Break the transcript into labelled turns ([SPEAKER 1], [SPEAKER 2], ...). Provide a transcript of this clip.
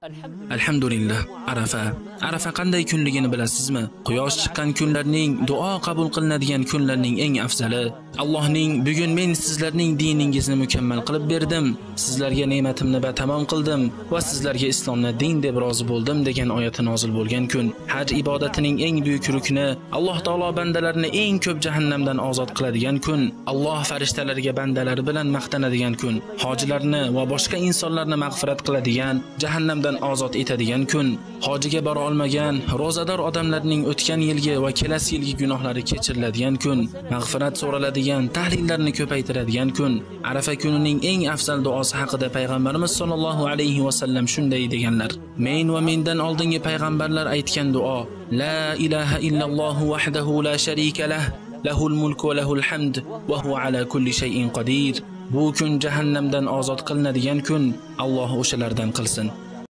[SPEAKER 1] Alhamdulillah. Arafa qanday kunligini bilasizmi? Quyosh chiqqan kunlarning, duo qabul qilinadigan kunlarning eng afzali. Allohning bugun men sizlarning diningizni mukammal qilib berdim, sizlarga ne'matimni batamom qildim va sizlarga islomni din deb rozi bo'ldim degan oyati nozil bo'lgan kun. Haj ibodatining eng buyuk rukni, Alloh taolo bandalarini eng ko'p jahannamdan ozod qiladigan kun. Alloh farishtalariga bandalari bilan maqtanadigan kun. Hojilarni va boshqa insonlarni mag'firat qiladigan, jahannamdan ozod etadigan kun. Hojiga bora olmagan, rozador odamlarning o'tgan yilgi va kelasi yilgi gunohlari kechiriladigan kun. Mag'firat so'raladigan, tahlillarni ko'paytiradigan kun. Arafa kunining eng afzal duosi haqida payg'ambarimiz sollallohu alayhi va sallam shunday deganlar: Men va mendan oldingi payg'ambarlar aytgan duo: La ilaha illalloh wahdahu la sharika lah, lahul mulk va lahul hamd va huwa ala kulli shay'in qodir. Bu kun jahannamdan ozod qilinadigan kun. Alloh o'shalardan qilsin.